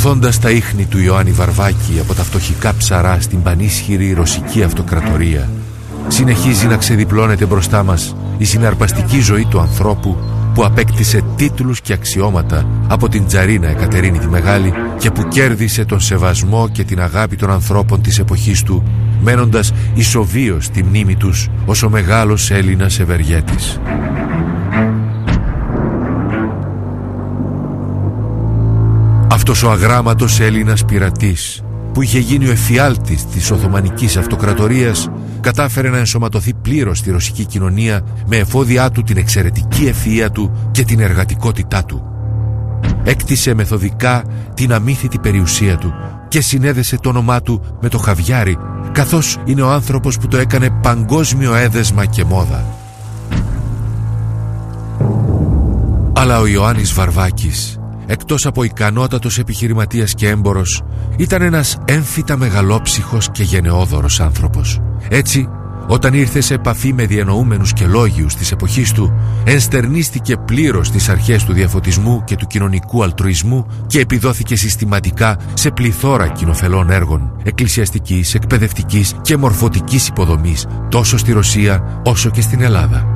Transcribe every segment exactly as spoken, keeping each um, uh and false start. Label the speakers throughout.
Speaker 1: Ακολουθώντας τα ίχνη του Ιωάννη Βαρβάκη από τα φτωχικά ψαρά στην πανίσχυρη ρωσική αυτοκρατορία, συνεχίζει να ξεδιπλώνεται μπροστά μας η συναρπαστική ζωή του ανθρώπου που απέκτησε τίτλους και αξιώματα από την Τζαρίνα Εκατερίνη τη Μεγάλη και που κέρδισε τον σεβασμό και την αγάπη των ανθρώπων της εποχής του, μένοντας ισοβίως στη μνήμη τους ως ο μεγάλος Έλληνας ευεργέτης. Αυτός ο αγράμματος Έλληνας πειρατής, που είχε γίνει ο εφιάλτης της Οθωμανικής Αυτοκρατορίας, κατάφερε να ενσωματωθεί πλήρως στη ρωσική κοινωνία με εφόδια του την εξαιρετική ευφυΐα του και την εργατικότητά του. Έκτισε μεθοδικά την αμύθιτη περιουσία του και συνέδεσε το όνομά του με το χαβιάρι, καθώς είναι ο άνθρωπος που το έκανε παγκόσμιο έδεσμα και μόδα. Αλλά ο Ιωάννης Βαρβάκης, εκτός από ικανότατος επιχειρηματίας και έμπορος, ήταν ένας έμφυτα μεγαλόψυχος και γενναιόδωρος άνθρωπος. Έτσι, όταν ήρθε σε επαφή με διανοούμενους και λόγιους της εποχής του, ενστερνίστηκε πλήρως τις αρχές του διαφωτισμού και του κοινωνικού αλτρουισμού και επιδόθηκε συστηματικά σε πληθώρα κοινοφελών έργων εκκλησιαστικής, εκπαιδευτικής και μορφωτικής υποδομής τόσο στη Ρωσία όσο και στην Ελλάδα.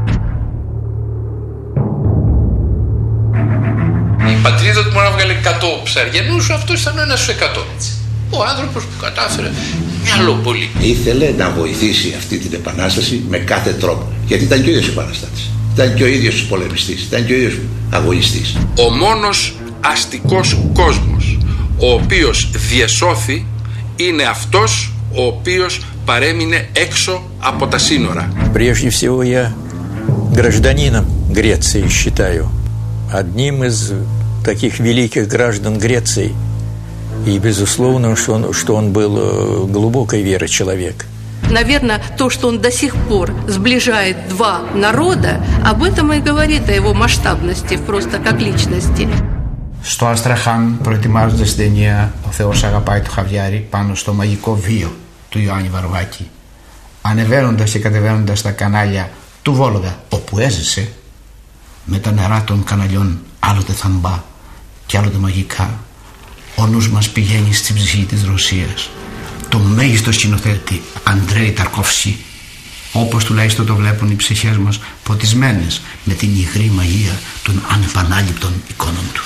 Speaker 2: Η πατρίδα του μόνο έβγαλε εκατό ψαριανούς, αυτός ήταν ένας στους εκατό. Ο άνθρωπος που κατάφερε μυαλό πολύ.
Speaker 3: Ήθελε να βοηθήσει αυτή την επανάσταση με κάθε τρόπο. Γιατί ήταν και ο ίδιος επαναστάτης. Ήταν και ο ίδιος πολεμιστής. Ήταν και ο ίδιος αγωνιστής.
Speaker 2: Ο μόνος αστικός κόσμος ο οποίος διεσώθη είναι αυτός ο οποίος παρέμεινε έξω από τα σύνορα.
Speaker 4: Прежде всего я гражданином Греции считаю. Одним из таких великих граждан Греции. И, безусловно, что он, что он был глубокой веры человек.
Speaker 5: Наверное, то, что он до сих пор сближает два народа, об этом и говорит о его масштабности просто как личности.
Speaker 6: Στο Αστραχάν, προετοιμάζοντας την ταινία «Ο Θεός αγαπάει το χαβιάρι» πάνω στο μαγικό βίο του Ιωάννη Βαρβάκη, ανεβαίνοντας και κατεβαίνοντας τα κανάλια του Βόλογα, όπου έζησε, με τα νερά των καναλιών άλλοτε θαμπά και άλλοτε μαγικά, ο νους μας πηγαίνει στην ψυχή της Ρωσίας. Το μέγιστο σκηνοθέτη Αντρέι Ταρκόφσκι, όπως τουλάχιστον το βλέπουν οι ψυχές μας ποτισμένες με την υγρή μαγεία των ανεπανάληπτων εικόνων του.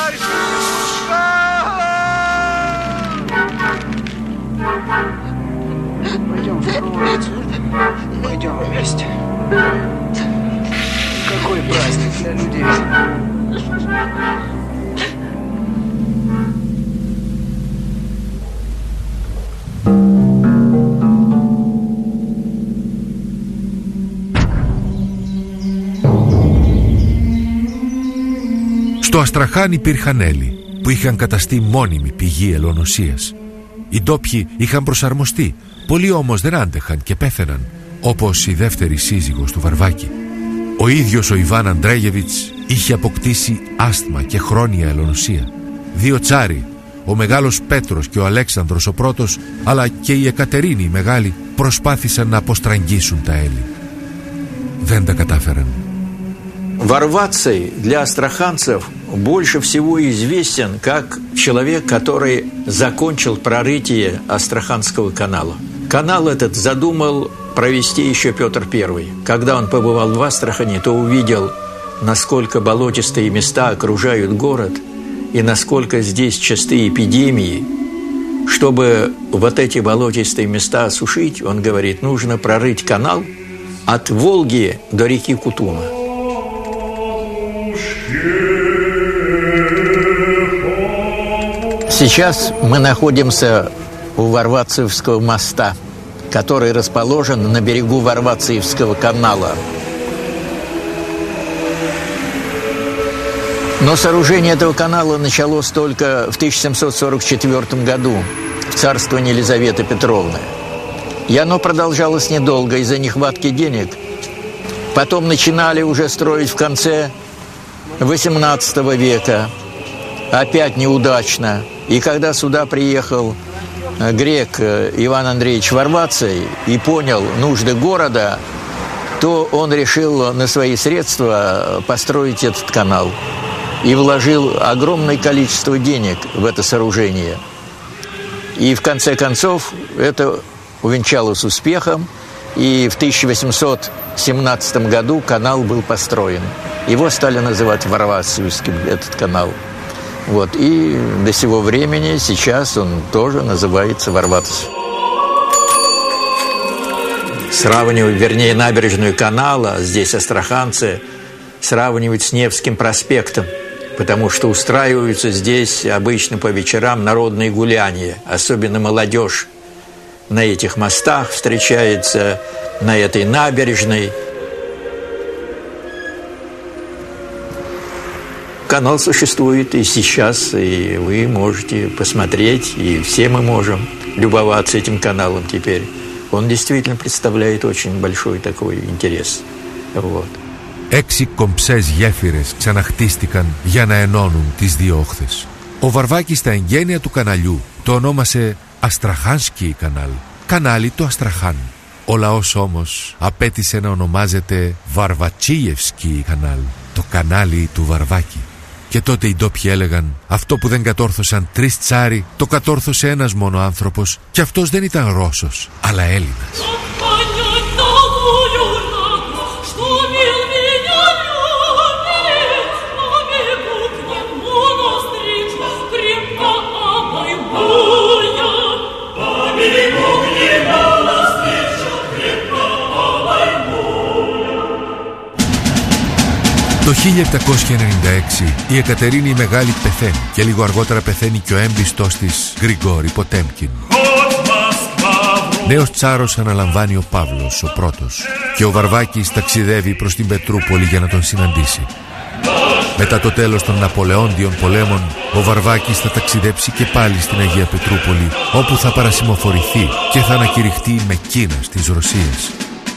Speaker 6: Какой праздник для людей.
Speaker 1: Στο Αστραχάν υπήρχαν Έλλοι που είχαν καταστεί μόνιμη πηγή ελονοσίας. Οι ντόπιοι είχαν προσαρμοστεί, πολλοί όμως δεν άντεχαν και πέθαιναν, όπως η δεύτερη σύζυγος του Βαρβάκη. Ο ίδιος ο Ιβάν Αντρέγεβιτς είχε αποκτήσει άσθμα και χρόνια ελονοσία. Δύο τσάροι, ο Μεγάλος Πέτρος και ο Αλέξανδρος ο Πρώτος, αλλά και η Εκατερίνη η Μεγάλη, προσπάθησαν να αποστραγγίσουν τα Έλλη. Δεν τα κατάφεραν.
Speaker 4: Варваций для астраханцев больше всего известен как человек, который закончил прорытие Астраханского канала. Канал этот задумал провести еще Петр Первый. Когда он побывал в Астрахани, то увидел, насколько болотистые места окружают город и насколько здесь частые эпидемии. Чтобы вот эти болотистые места осушить, он говорит, нужно прорыть канал от Волги до реки Кутума. Сейчас мы находимся у Варвациевского моста, который расположен на берегу Варвациевского канала. Но сооружение этого канала началось только в тысяча семьсот сорок четвёртом году, в царствовании Елизаветы Петровны. И оно продолжалось недолго из-за нехватки денег. Потом начинали уже строить в конце восемнадцатого века, опять неудачно. И когда сюда приехал грек Иван Андреевич Варваций и понял нужды города, то он решил на свои средства построить этот канал. и вложил огромное количество денег в это сооружение. И в конце концов это увенчалось успехом, и в тысяча восемьсот семнадцатом году канал был построен. Его стали называть Варвацевским, этот канал. Вот. И до сего времени сейчас он тоже называется Варвацев. Сравнивать, вернее, набережную канала, здесь астраханцы, сравнивать с Невским проспектом, потому что устраиваются здесь обычно по вечерам народные гуляния, особенно молодежь на этих мостах встречается, на этой набережной. Канал существует и сейчас, и вы можете посмотреть, и все мы можем любоваться этим каналом теперь. Он действительно представляет очень большой такой интерес. Вот.
Speaker 1: Έξι κομψές γέφυρες ξαναχτίστηκαν για να ενώνουν τις δύο όχθες. Ο Βαρβάκης στα εγγένεια του καναλιού το ονόμασε Αστραχάνσκι κανάλ, κανάλι το Αστραχάν. Ο λαός όμως απέτησε να ονομάζεται Βαρβατσίευσκι κανάλ, το κανάλι του Βαρβάκη. Και τότε οι ντόπιοι έλεγαν, αυτό που δεν κατόρθωσαν τρεις τσάροι, το κατόρθωσε ένας μόνο άνθρωπος, και αυτός δεν ήταν Ρώσος, αλλά Έλληνας. Το χίλια επτακόσια ενενήντα έξι η Εκατερίνη η Μεγάλη πεθαίνει και λίγο αργότερα πεθαίνει και ο έμπιστος της Γρηγόρη Ποτέμκιν. Νέος τσάρος αναλαμβάνει ο Παύλος, ο πρώτος, και ο Βαρβάκης ταξιδεύει προς την Πετρούπολη για να τον συναντήσει. Μετά το τέλος των Ναπολεόντιων πολέμων, ο Βαρβάκης θα ταξιδέψει και πάλι στην Αγία Πετρούπολη, όπου θα παρασημοφορηθεί και θα ανακηρυχτεί με Κίνας της Ρωσίας.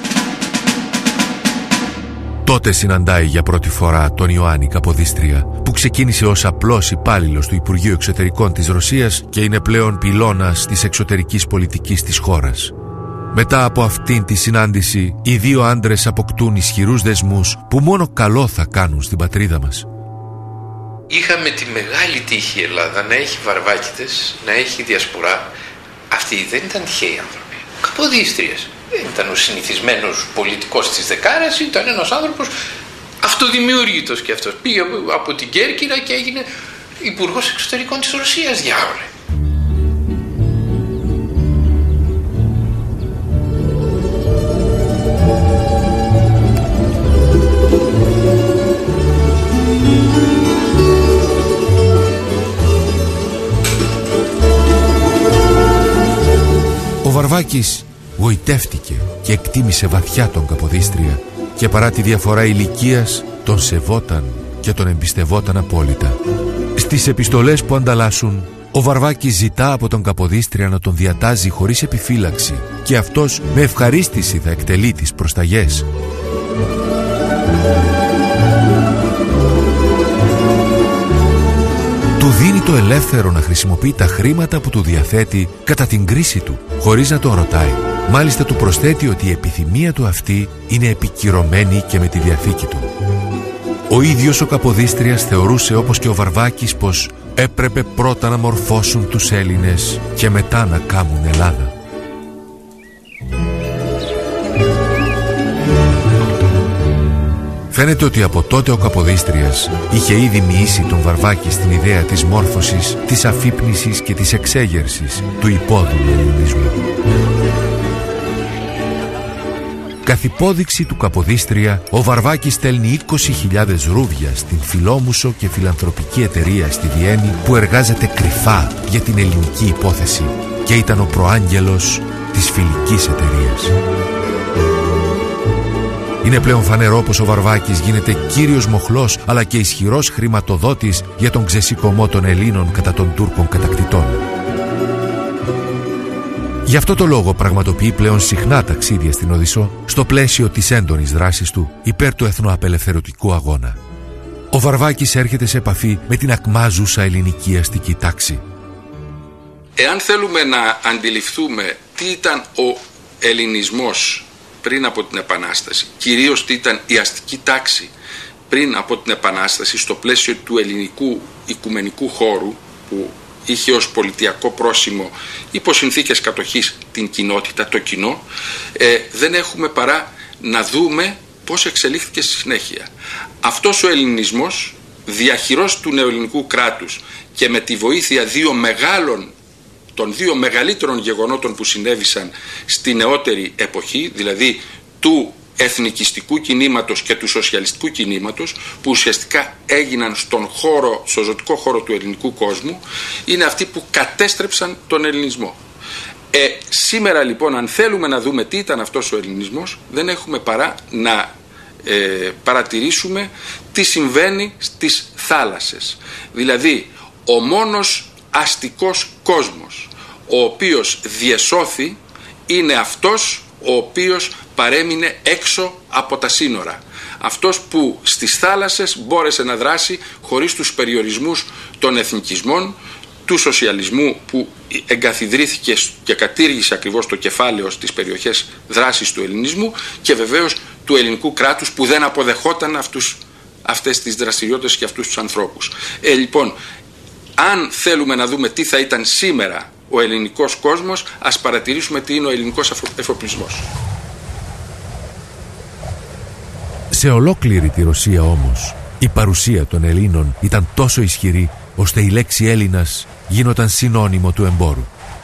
Speaker 1: Τότε συναντάει για πρώτη φορά τον Ιωάννη Καποδίστρια, που ξεκίνησε ως απλός υπάλληλος του Υπουργείου Εξωτερικών της Ρωσίας και είναι πλέον πυλώνας της εξωτερικής πολιτικής της χώρας. Μετά από αυτήν τη συνάντηση, οι δύο άντρες αποκτούν ισχυρούς δεσμούς που μόνο καλό θα κάνουν στην πατρίδα μας.
Speaker 2: Είχαμε τη μεγάλη τύχη η Ελλάδα να έχει βαρβάκητες, να έχει διασπορά. Αυτοί δεν ήταν τυχαίοι άνθρωποι. Καποδίστριες. Δεν ήταν ο συνηθισμένος πολιτικός της Δεκάρας, ήταν ένας άνθρωπος αυτοδημιούργητος και αυτός. Πήγε από την Κέρκυρα και έγινε υπουργός εξωτερικών της Ρωσίας, διάολε.
Speaker 1: Ο Βαρβάκης γοητεύτηκε και εκτίμησε βαθιά τον Καποδίστρια και παρά τη διαφορά ηλικίας τον σεβόταν και τον εμπιστευόταν απόλυτα. Στις επιστολές που ανταλλάσσουν, ο Βαρβάκης ζητά από τον Καποδίστρια να τον διατάζει χωρίς επιφύλαξη και αυτός με ευχαρίστηση θα εκτελεί τις προσταγές. Του δίνει το ελεύθερο να χρησιμοποιεί τα χρήματα που του διαθέτει κατά την κρίση του, χωρίς να τον ρωτάει. Μάλιστα του προσθέτει ότι η επιθυμία του αυτή είναι επικυρωμένη και με τη διαθήκη του. Ο ίδιος ο Καποδίστριας θεωρούσε, όπως και ο Βαρβάκης, πως έπρεπε πρώτα να μορφώσουν τους Έλληνες και μετά να κάμουν Ελλάδα. Φαίνεται ότι από τότε ο Καποδίστριας είχε ήδη μοιήσει τον Βαρβάκη στην ιδέα της μόρφωσης, της αφύπνισης και της εξέγερσης του υπόδουλου ελληνισμού. Καθ' υπόδειξη του Καποδίστρια, ο Βαρβάκης στέλνει είκοσι χιλιάδες ρούβια στην φιλόμουσο και φιλανθρωπική εταιρεία στη Βιέννη που εργάζεται κρυφά για την ελληνική υπόθεση και ήταν ο προάγγελος της φιλικής εταιρείας. Είναι πλέον φανερό πως ο Βαρβάκης γίνεται κύριος μοχλός αλλά και ισχυρός χρηματοδότης για τον ξεσηκωμό των Ελλήνων κατά των Τούρκων κατακτητών. Γι' αυτό το λόγο πραγματοποιεί πλέον συχνά ταξίδια στην Οδυσσό στο πλαίσιο της έντονης δράσης του υπέρ του εθνοαπελευθερωτικού αγώνα. Ο Βαρβάκης έρχεται σε επαφή με την ακμάζουσα ελληνική αστική τάξη.
Speaker 2: Εάν θέλουμε να αντιληφθούμε τι ήταν ο ελληνισμός πριν από την Επανάσταση, κυρίως τι ήταν η αστική τάξη
Speaker 7: πριν από την Επανάσταση στο πλαίσιο του ελληνικού οικουμενικού χώρου που είχε ως πολιτιακό πρόσημο υπό συνθήκες κατοχής την κοινότητα, το κοινό, ε, δεν έχουμε παρά να δούμε πώς εξελίχθηκε στη συνέχεια. Αυτός ο ελληνισμός, διαχειρός του νεοελληνικού κράτους και με τη βοήθεια δύο μεγάλων, των δύο μεγαλύτερων γεγονότων που συνέβησαν στη νεότερη εποχή, δηλαδή του εθνικιστικού κινήματος και του σοσιαλιστικού κινήματος, που ουσιαστικά έγιναν στον χώρο, στο ζωτικό χώρο του ελληνικού κόσμου, είναι αυτοί που κατέστρεψαν τον ελληνισμό. Ε, σήμερα λοιπόν, αν θέλουμε να δούμε τι ήταν αυτός ο ελληνισμός, δεν έχουμε παρά να ε, παρατηρήσουμε τι συμβαίνει στις θάλασσες. Δηλαδή, ο μόνος αστικός κόσμος ο οποίος διεσώθη είναι αυτός ο οποίος παρέμεινε έξω από τα σύνορα. Αυτός που στις θάλασσες μπόρεσε να δράσει χωρίς τους περιορισμούς των εθνικισμών, του σοσιαλισμού που εγκαθιδρύθηκε και κατήργησε ακριβώς το κεφάλαιο στις περιοχές δράσης του ελληνισμού, και βεβαίως του ελληνικού κράτους που δεν αποδεχόταν αυτούς, αυτές τις δραστηριότητες και αυτούς τους ανθρώπους. Ε, λοιπόν, αν θέλουμε να δούμε τι θα ήταν σήμερα ο ελληνικός κόσμος, ας παρατηρήσουμε τι είναι ο ελληνικός εφοπλισμός.
Speaker 1: Σε ολόκληρη τη Ρωσία όμως, η παρουσία των Ελλήνων ήταν τόσο ισχυρή, ώστε η λέξη Έλληνας γίνονταν συνώνυμο του εμπόρου.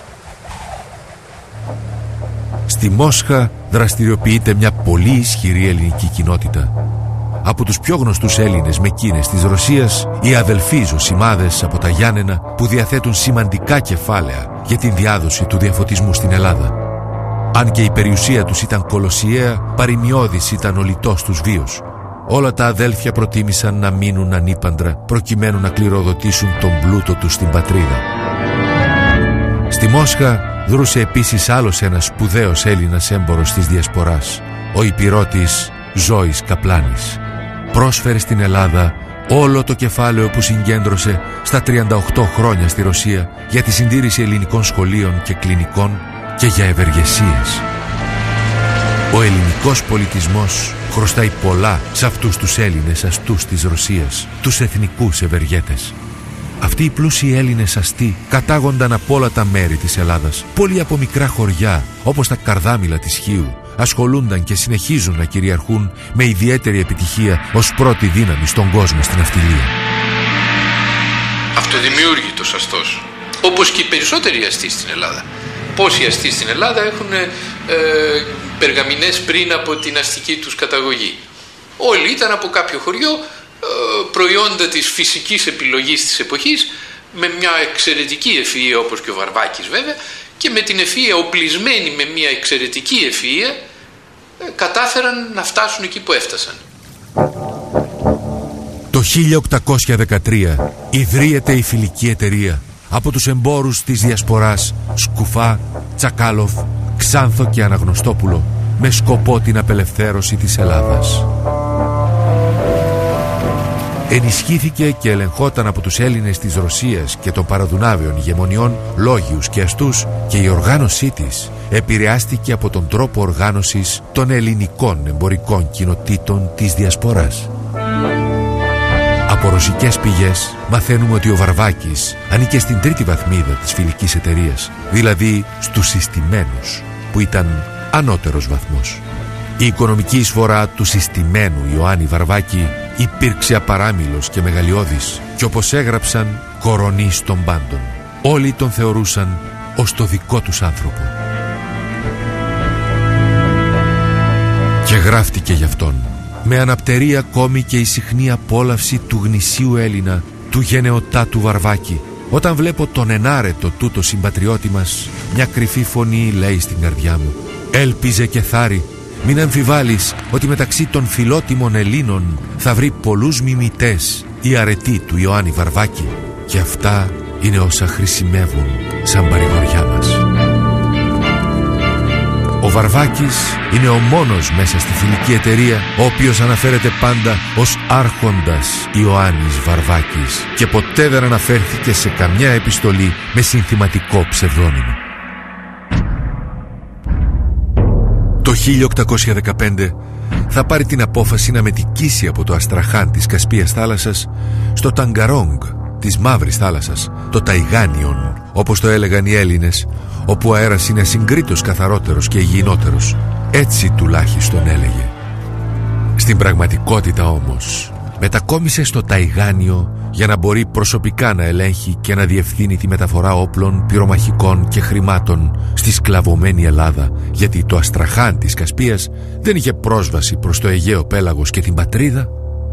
Speaker 1: Στη Μόσχα δραστηριοποιείται μια πολύ ισχυρή ελληνική κοινότητα. Από τους πιο γνωστούς Έλληνες μεκκίνες της Ρωσίας, οι αδελφοί Ζωσιμάδες από τα Γιάννενα, που διαθέτουν σημαντικά κεφάλαια για την διάδοση του διαφωτισμού στην Ελλάδα. Αν και η περιουσία τους ήταν κολοσιαία, παροιμιώδης ήταν ο λιτός τους βίος. Όλα τα αδέλφια προτίμησαν να μείνουν ανήπαντρα, προκειμένου να κληροδοτήσουν τον πλούτο τους στην πατρίδα. Στη Μόσχα δρούσε επίσης άλλος ένας σπουδαίος Έλληνας έμπορος της Διασποράς, ο υπηρώτης Ζώης Καπλάνης. Πρόσφερε στην Ελλάδα όλο το κεφάλαιο που συγκέντρωσε στα τριάντα οκτώ χρόνια στη Ρωσία για τη συντήρηση ελληνικών σχολείων και κλινικών και για ευεργεσίες. Ο ελληνικός πολιτισμός χρωστάει πολλά σε αυτούς τους Έλληνες αστούς της Ρωσίας, τους εθνικούς ευεργέτες. Αυτοί οι πλούσιοι Έλληνες αστεί κατάγονταν από όλα τα μέρη της Ελλάδας. Πολλοί από μικρά χωριά, όπως τα Καρδάμιλα της Χίου, ασχολούνταν και συνεχίζουν να κυριαρχούν με ιδιαίτερη επιτυχία ως πρώτη δύναμη στον κόσμο στην ναυτιλία.
Speaker 2: Αυτοδημιούργητος αστός, όπως και οι περισσότεροι αστεί στην Ελλάδα. Πόσοι αστεί στην Ελλάδα έχουν ε, περγαμηνές πριν από την αστική τους καταγωγή. Όλοι ήταν από κάποιο χωριό, ε, προϊόντα της φυσικής επιλογής της εποχής, με μια εξαιρετική ευφυΐα, όπως και ο Βαρβάκης βέβαια, και με την ευφυΐα, οπλισμένοι με μια εξαιρετική ευφυΐα, ε, κατάφεραν να φτάσουν εκεί που έφτασαν.
Speaker 1: Το χίλια οκτακόσια δεκατρία ιδρύεται η φιλική εταιρεία από τους εμπόρους της Διασποράς Σκουφά, Τσακάλοφ, Ξάνθο και Αναγνωστόπουλο, με σκοπό την απελευθέρωση της Ελλάδας. Ενισχύθηκε και ελεγχόταν από τους Έλληνες της Ρωσίας και των παραδουνάβιων ηγεμονιών, λόγιους και αστούς, και η οργάνωσή της επηρεάστηκε από τον τρόπο οργάνωσης των ελληνικών εμπορικών κοινοτήτων της Διασποράς. Από ρωσικές πηγές μαθαίνουμε ότι ο Βαρβάκης ανήκε στην τρίτη βαθμίδα της φιλικής εταιρείας, δηλαδή στους συστημένους, που ήταν ανώτερος βαθμός. Η οικονομική εισφορά του συστημένου Ιωάννη Βαρβάκη υπήρξε απαράμιλος και μεγαλειώδης, και όπως έγραψαν, κορονής των πάντων. Όλοι τον θεωρούσαν ως το δικό τους άνθρωπο. Και γράφτηκε γι' αυτόν, με αναπτερή ακόμη και η συχνή απόλαυση του γνησίου Έλληνα, του γενεωτάτου Βαρβάκη. Όταν βλέπω τον ενάρετο τούτο συμπατριώτη μας, μια κρυφή φωνή λέει στην καρδιά μου: έλπιζε και θάρη, μην αμφιβάλλεις ότι μεταξύ των φιλότιμων Ελλήνων θα βρει πολλούς μιμητές η αρετή του Ιωάννη Βαρβάκη, και αυτά είναι όσα χρησιμεύουν σαν παρηγοριά μας. Ο Βαρβάκης είναι ο μόνος μέσα στη φιλική εταιρεία ο οποίος αναφέρεται πάντα ως Άρχοντας Ιωάννης Βαρβάκης, και ποτέ δεν αναφέρθηκε σε καμιά επιστολή με συνθηματικό ψευδόνυμο. Το χίλια οκτακόσια δεκαπέντε θα πάρει την απόφαση να μετικήσει από το Αστραχάν της Κασπίας θάλασσας στο Ταγκαρόγκ της Μαύρης θάλασσας, το Ταϊγάνιον, όπως το έλεγαν οι Έλληνες, όπου ο αέρας είναι ασυγκρίτως καθαρότερος και υγιεινότερος. Έτσι τουλάχιστον έλεγε. Στην πραγματικότητα όμως μετακόμισε στο Ταϊγάνιο για να μπορεί προσωπικά να ελέγχει και να διευθύνει τη μεταφορά όπλων, πυρομαχικών και χρημάτων στη σκλαβωμένη Ελλάδα, γιατί το Αστραχάν της Κασπίας δεν είχε πρόσβαση προς το Αιγαίο πέλαγος και την πατρίδα.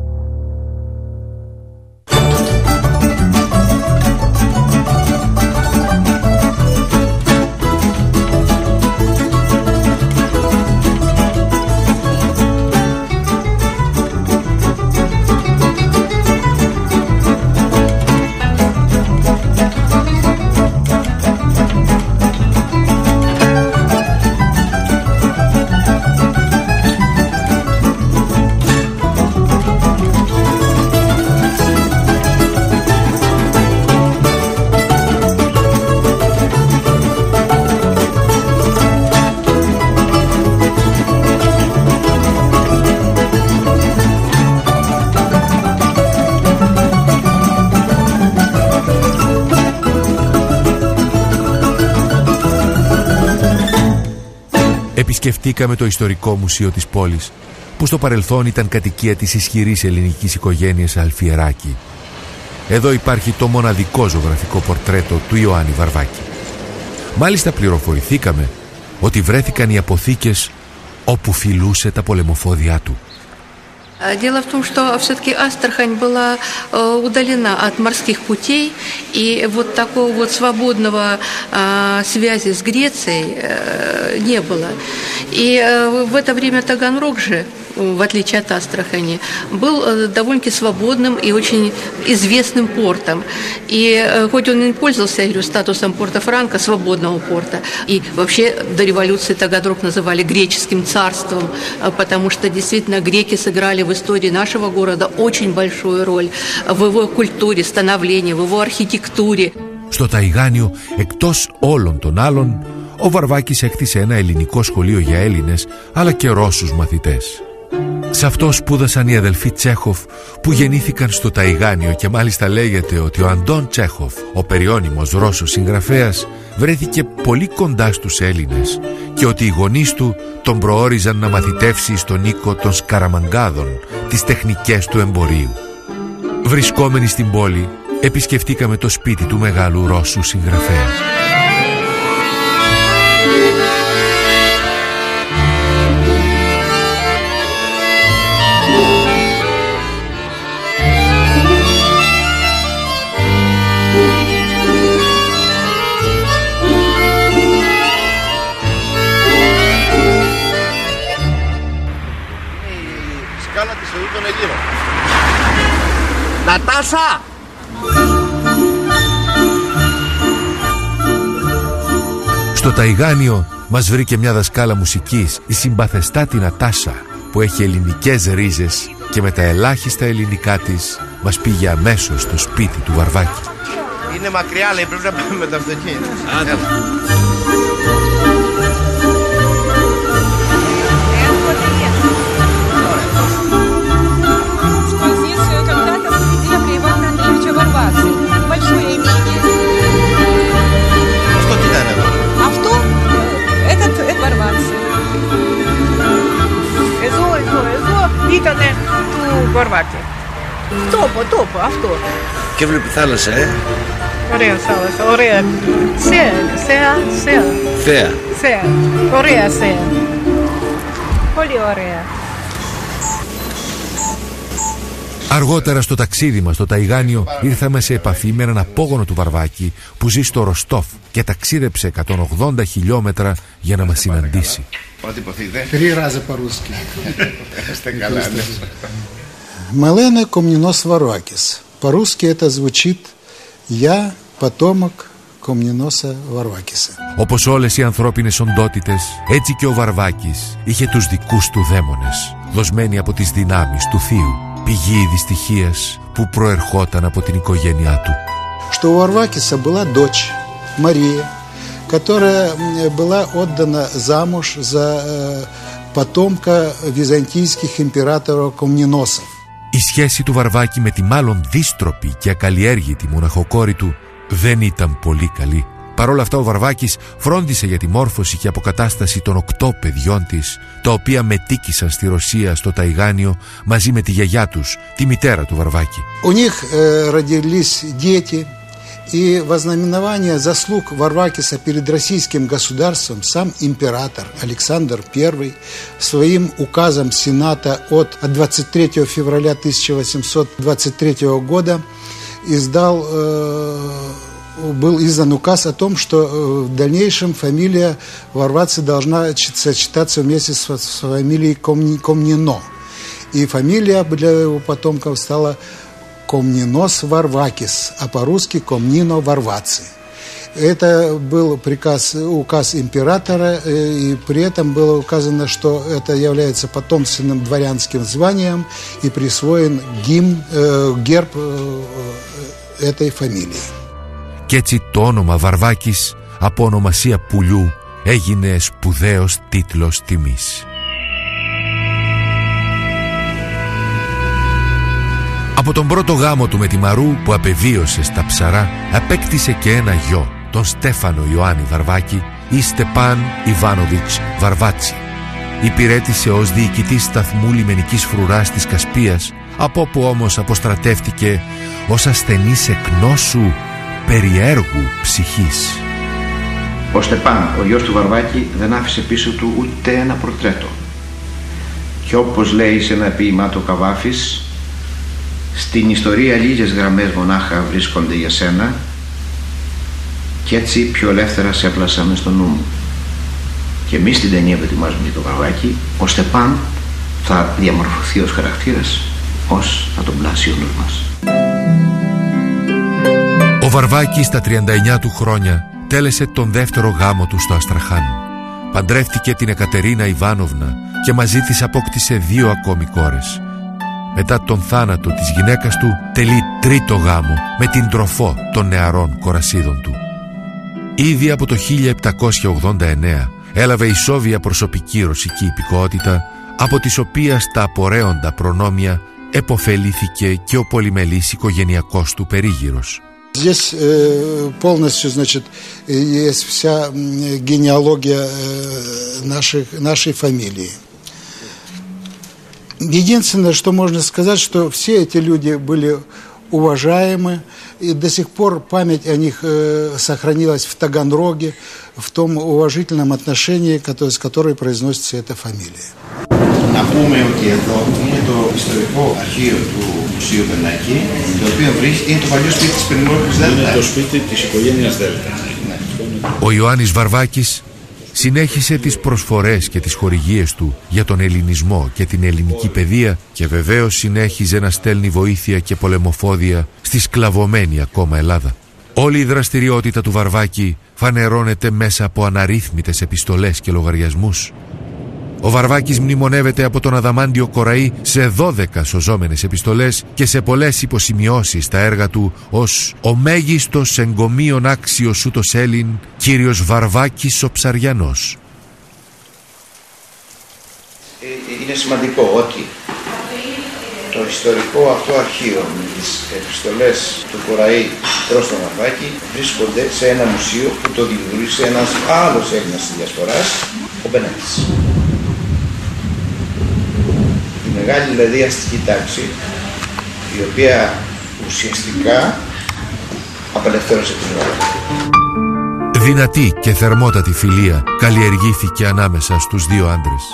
Speaker 1: Επισκεφτήκαμε το ιστορικό μουσείο της πόλης, που στο παρελθόν ήταν κατοικία της ισχυρής ελληνικής οικογένειας Αλφιεράκη. Εδώ υπάρχει το μοναδικό ζωγραφικό πορτρέτο του Ιωάννη Βαρβάκη. Μάλιστα πληροφορηθήκαμε ότι βρέθηκαν οι αποθήκες όπου φιλούσε τα πολεμοφόδια του.
Speaker 5: Дело в том, что все-таки Астрахань была удалена от морских путей, и вот такого вот свободного связи с Грецией не было. И в это время Таганрог же, в отличие от Астрахани, был довольно-таки свободным и очень известным портом. И хоть он не пользовался, я говорю, статусом порта Франка, свободного порта, и вообще до революции Таганрог называли греческим царством, потому что действительно греки сыграли в истории нашего города очень большую роль в его культуре, становлении, в его архитектуре.
Speaker 1: Στο Ταϊγάνιο, εκτός όλων των άλλων, ο Βαρβάκης έκτισε ένα ελληνικό σχολείο για Έλληνες, αλλά και Ρώσους μαθητές. Σε αυτό σπούδασαν οι αδελφοί Τσέχοφ που γεννήθηκαν στο Ταϊγάνιο, και μάλιστα λέγεται ότι ο Αντών Τσέχοφ, ο περιώνυμος Ρώσος συγγραφέας, βρέθηκε πολύ κοντά στους Έλληνες και ότι οι γονείς του τον προόριζαν να μαθητεύσει στον οίκο των Σκαραμαγκάδων τις τεχνικές του εμπορίου. Βρισκόμενοι στην πόλη, επισκεφτήκαμε το σπίτι του μεγάλου Ρώσου συγγραφέα.
Speaker 8: Νατάσα!
Speaker 1: Στο Ταϊγάνιο μας βρήκε μια δασκάλα μουσικής, η συμπαθεστάτη Νατάσα, που έχει ελληνικές ρίζες, και με τα ελάχιστα ελληνικά της μας πήγε αμέσως στο σπίτι του Βαρβάκη.
Speaker 8: Είναι μακριά, λέει, πρέπει να πάμε με το αυτοκίνητο. Άντε.
Speaker 9: Αυτό τι ήταν εδώ? Αυτό, этот, это Βαρβάτση. Εδώ, εδώ, εδώ ήτανε του Βαρβάτη. Τόπο, τόπο, αυτό.
Speaker 8: Και βλέπει θάλασσα, ε.
Speaker 9: Ωραία θάλασσα, ωραία. Θέα, θέα, θέα.
Speaker 8: Θέα.
Speaker 9: Θέα, ωραία θέα. Πολύ ωραία.
Speaker 1: Αργότερα στο ταξίδι μας στο Ταϊγάνιο ήρθαμε σε επαφή με έναν απόγονο του Βαρβάκη που ζει στο Ροστόφ και ταξίδεψε εκατόν ογδόντα χιλιόμετρα για να μας συναντήσει.
Speaker 6: Три раза по-русски.
Speaker 10: Малена Комнинос Варвакис. По-русски это звучит «Я потомок Комниноса Βαρβάκησα».
Speaker 1: Όπως όλες οι ανθρώπινες οντότητες, έτσι και ο Βαρβάκης είχε τους δικούς του δαίμονες, δοσμένοι από τις δυνάμεις του θείου, πηγή δυστυχίας που προερχόταν από την οικογένειά του.
Speaker 10: Что у Варвакиса была дочь Мария, которая была отдана замуж за потомка византийских императоров Комненосов.
Speaker 1: Η σχέση του Βαρβάκη με τη μάλλον δύστροπη και ακαλλιέργητη μοναχοκόρη του δεν ήταν πολύ καλή. Παρ' όλα αυτά ο Βαρβάκης φρόντισε για τη μόρφωση και αποκατάσταση των οκτώ παιδιών της, τα οποία μετήκησαν στη Ρωσία στο Ταϊγάνιο μαζί με τη γιαγιά τους, τη μητέρα του Βαρβάκη.
Speaker 10: У них э, родились дети, и во знаменование заслуг Варвакиса перед российским государством сам император Александр Первый своим указом Сената от двадцать третьего февраля тысяча восемьсот двадцать третьего года издал э, был издан указ о том, что в дальнейшем фамилия Варвацы должна сочетаться вместе с фамилией Комнено. И фамилия для его потомков стала Комненос Варвакис, а по-русски Комнино Варвацы. Это был приказ, указ императора, и при этом было указано, что это является потомственным дворянским званием и присвоен гимн, э, герб э, этой фамилии.
Speaker 1: Κι έτσι το όνομα Βαρβάκης από ονομασία πουλιού έγινε σπουδαίος τίτλος τιμής. Από τον πρώτο γάμο του με τη Μαρού που απεβίωσε στα Ψαρά απέκτησε και ένα γιο, τον Στέφανο Ιωάννη Βαρβάκη ή Στεπάν Ιβάνοβιτς Βαρβάτσι. Υπηρέτησε ως διοικητής σταθμού λιμενικής φρουράς της Κασπίας, από όπου όμως αποστρατεύτηκε ως ασθενής εκ νόσου περιέργου ψυχής.
Speaker 11: Ο Στεπάν, ο γιος του Βαρβάκη, δεν άφησε πίσω του ούτε ένα πορτρέτο. Και όπως λέει σε ένα ποίημά του Καβάφης, στην ιστορία λίγες γραμμές μονάχα βρίσκονται για σένα και έτσι πιο ελεύθερα σε έπλασα μες στο νου μου. Και εμείς στην ταινία που ετοιμάζουμε για το Βαρβάκη, ο Στεπάν θα διαμορφωθεί ως χαρακτήρας, ως θα τον πλάσει ο νους μας.
Speaker 1: Ο Βαρβάκης στα τριάντα εννιά του χρόνια τέλεσε τον δεύτερο γάμο του στο Αστραχάν. Παντρεύτηκε την Εκατερίνα Ιβάνοβνα και μαζί της απόκτησε δύο ακόμη κόρες. Μετά τον θάνατο της γυναίκας του τελεί τρίτο γάμο με την Τροφό των νεαρών κορασίδων του. Ήδη από το χίλια επτακόσια ογδόντα εννέα έλαβε ισόβια προσωπική ρωσική υπηκότητα, από τις οποίες τα απορρέοντα προνόμια επωφελήθηκε και ο πολυμελής οικογενειακός του περίγυρος.
Speaker 10: Здесь э, полностью, значит, есть вся генеалогия э, нашей, нашей фамилии. Единственное, что можно сказать, что все эти люди были уважаемы, и до сих пор память о них э, сохранилась в Таганроге, в том уважительном отношении, с которой произносится эта фамилия.
Speaker 8: Να πούμε ότι εδώ είναι το ιστορικό αρχείο του Μουσείου Περνάκη, το οποίο βρίσκεται, είναι το παλιό σπίτι της Περνόρκης Δέλτα. Είναι το σπίτι της οικογένειας Δέλτα.
Speaker 1: Ο Ιωάννης Βαρβάκης συνέχισε τις προσφορές και τις χορηγίες του για τον ελληνισμό και την ελληνική παιδεία και βεβαίως συνέχιζε να στέλνει βοήθεια και πολεμοφόδια στη σκλαβωμένη ακόμα Ελλάδα. Όλη η δραστηριότητα του Βαρβάκη φανερώνεται μέσα από αναρρύθμιτες επιστολές και λογαριασμούς. Ο Βαρβάκης μνημονεύεται από τον Αδαμάντιο Κοραή σε δώδεκα σωζόμενες επιστολές και σε πολλές υποσημειώσεις στα έργα του ως «Ο μέγιστος εγκομείων άξιος ούτως Έλλην, κύριος Βαρβάκης ο Ψαριανός».
Speaker 11: Είναι σημαντικό ότι το ιστορικό αυτό αρχείο με τις επιστολές του Κοραή προς τον Βαρβάκη βρίσκονται σε ένα μουσείο που το δημιούργησε ένας άλλος Έλληνας της Διασποράς, ο Μπενέτης. Η μεγάλη δηλαδή αστική τάξη, η οποία ουσιαστικά απελευθέρωσε την Ελλάδα.
Speaker 1: Δυνατή και θερμότατη φιλία καλλιεργήθηκε ανάμεσα στους δύο άντρες.